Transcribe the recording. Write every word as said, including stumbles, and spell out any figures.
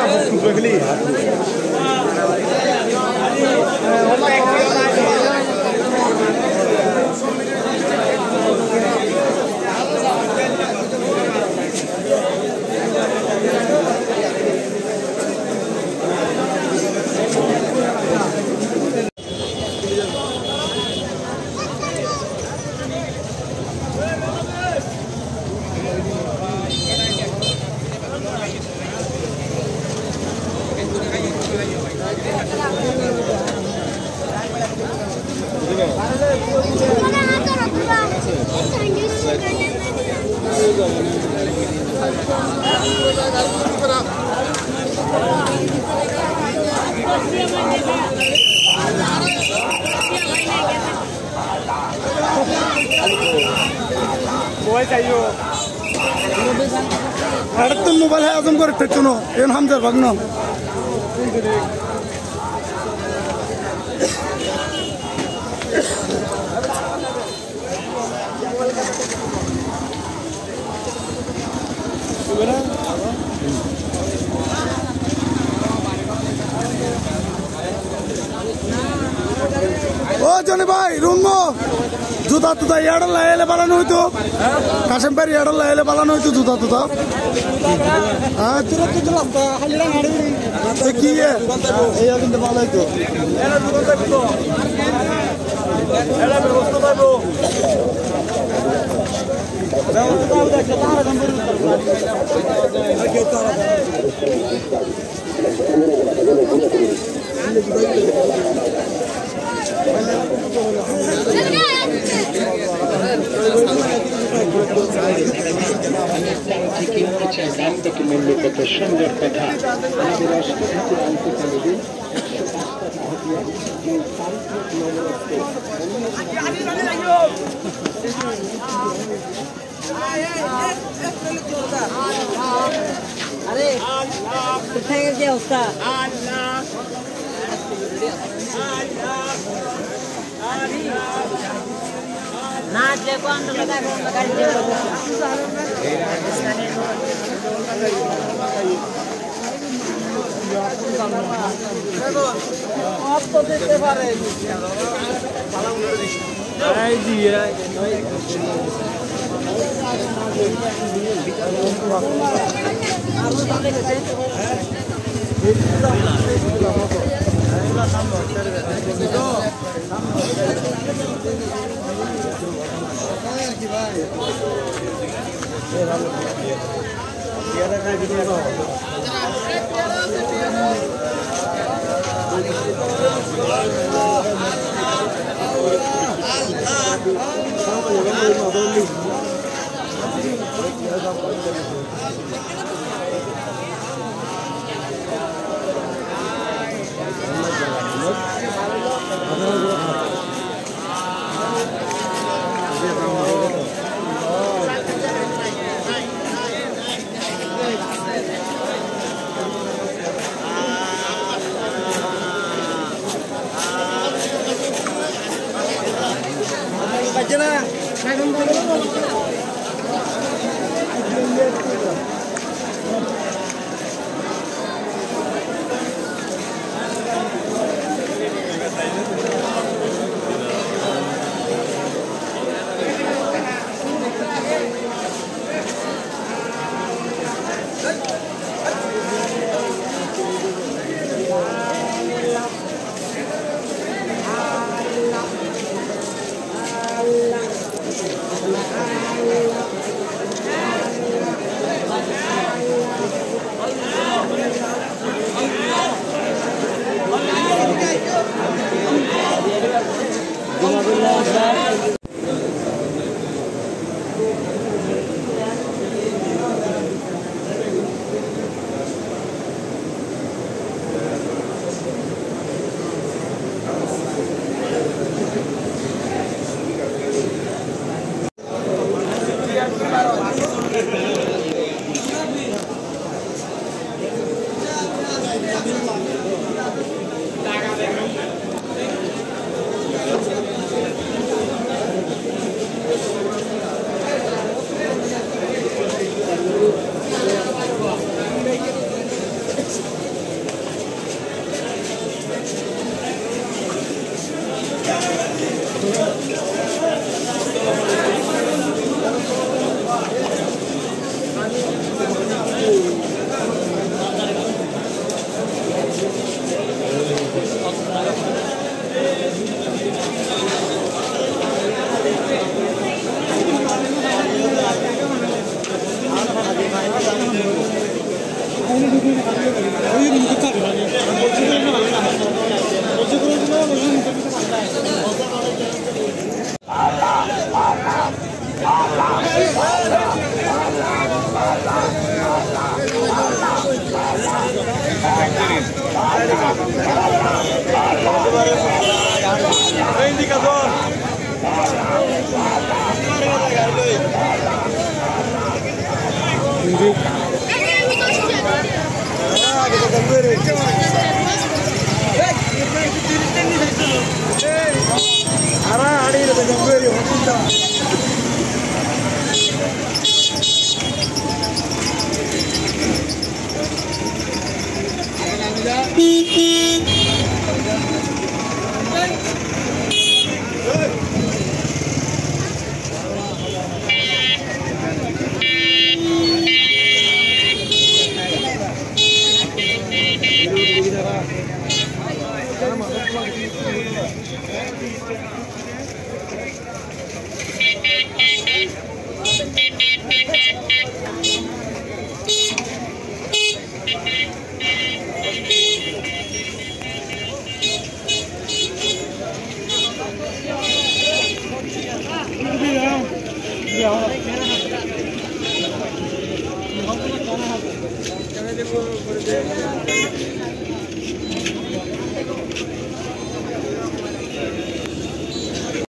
तो मोबाइल है आजम कर चुनो एन हम जर भगनो ओ जने भाई रुंगो जूता तुता एडल लायले बालानो होइतो काशम पर एडल लायले बालानो होइतो जूता तुता हां तुरंत तुरंत हालिरा मारे ते की है ए अगिन बाला होइतो एला दुकान ताइतो एला व्यवस्था ताइतो दाও दाও দেখো তারা নম্বর আগে তারা মূল্য কত সুন্দর কথা আমাদের রাষ্ট্রপতি আনতে পারবে अरे कितने क्या होता नाच ले कौन लगा कौन लगा आप तो देखते बारे आई जी आई आप तो देखते Allah Indicador. Yeah.